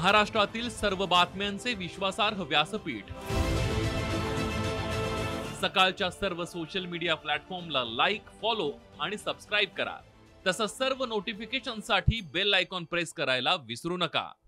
महाराष्ट्रातील सर्व बातम्यांचे विश्वासार्ह व्यासपीठ. सकाळच्या सर्व सोशल मीडिया प्लॅटफॉर्मला लाईक, फॉलो आणि सबस्क्राईब करा. तसंच सर्व नोटिफिकेशनसाठी बेल आयकॉन प्रेस करायला विसरू नका.